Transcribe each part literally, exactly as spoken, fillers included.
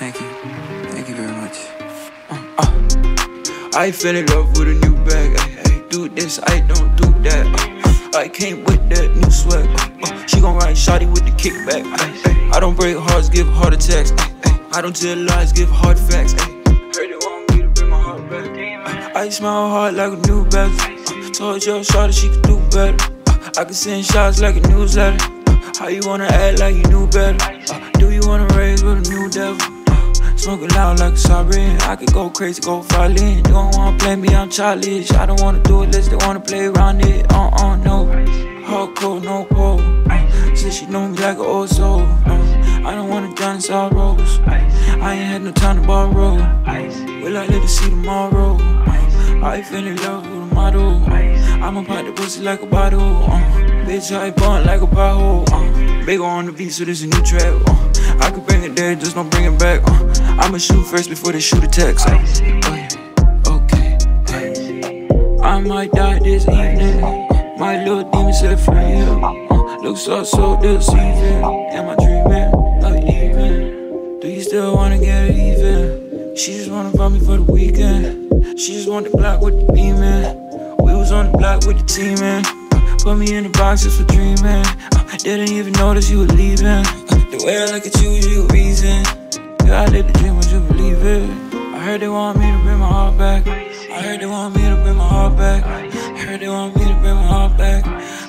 Thank you. Thank you very much. Uh, uh. I fell in love with a new bag. Ay, ay, do this, I don't do that. Uh, uh, I came with that new swag. Uh, uh, she gon' ride shawty with the kickback. Ay, ay, I don't break hearts, give heart attacks. Ay, ay, I don't tell lies, give hard facts. Ay, heard they want me to bring my heart back. Uh, I smile hard like a new bezel. Uh, told your shawty she could do better. Uh, I can send shots like a newsletter. Uh, how you wanna act like you knew better? Uh, do you wanna raise with a new devil? Smoking loud like a siren. I could go crazy, go fall in. You don't wanna play me, I'm childish. I don't wanna do it unless they wanna play around it. Uh uh, no. Hardcore, no pole. Since she know me like an old soul. Uh, I don't wanna drown in sorrows. I ain't had no time to borrow. Will I live to see tomorrow? Uh, I fell in love with a model. Uh, I'ma pop the pussy like a bottle. Uh, bitch, I bun like a pothole. Uh, big on the beat, so this a new track. Uh, I could bring it there, just don't bring it back. Uh, I'ma shoot first before they shoot a text. Uh, okay, hey. I might die this evening. Uh, my little demon said for you. Uh, looks so so deceiving. Am I dreaming? Not even. Do you still wanna get it even? She just wanna fuck me for the weekend. She just want the block with the beamin'. We was on the block with the team, man. Uh, put me in the boxes for dreaming. Uh, didn't even notice you were leaving. The way I look at you, you a reason. Yeah, I did the dream, would you believe it? I heard they want me to bring my heart back. I heard they want me to bring my heart back. I heard they want me to bring my heart back.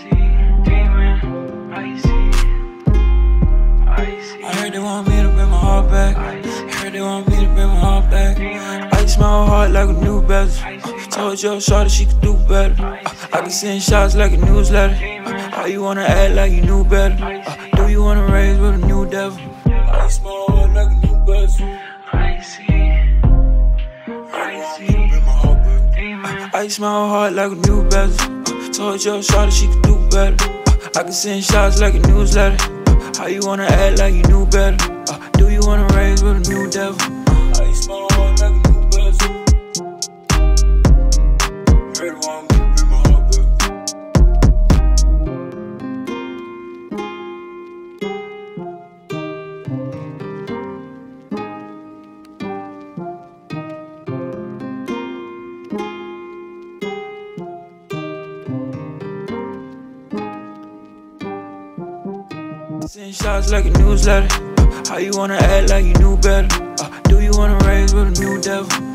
I heard they want me to bring my heart back. I heard they want me to bring my heart back. I smile hard like a new bezel. Uh, told your shawty she could do better. Uh, I can send shots like a newsletter. Uh, how you wanna act like you knew better? Uh, do you wanna raise with a new devil? I smile hard like a new bezel. I see. I see. Uh, I smile hard like a new bezel. Uh, told your shawty she could do better. Uh, I can send shots like a newsletter. Uh, how you wanna act like you knew better? Uh, do you wanna raise with a new devil? Uh, I smile hard like a new bezel. Heard they want me to bring my heart back. Send shots like a newsletter. Uh, how you wanna act like you knew better? Uh, do you wanna raise with a new devil?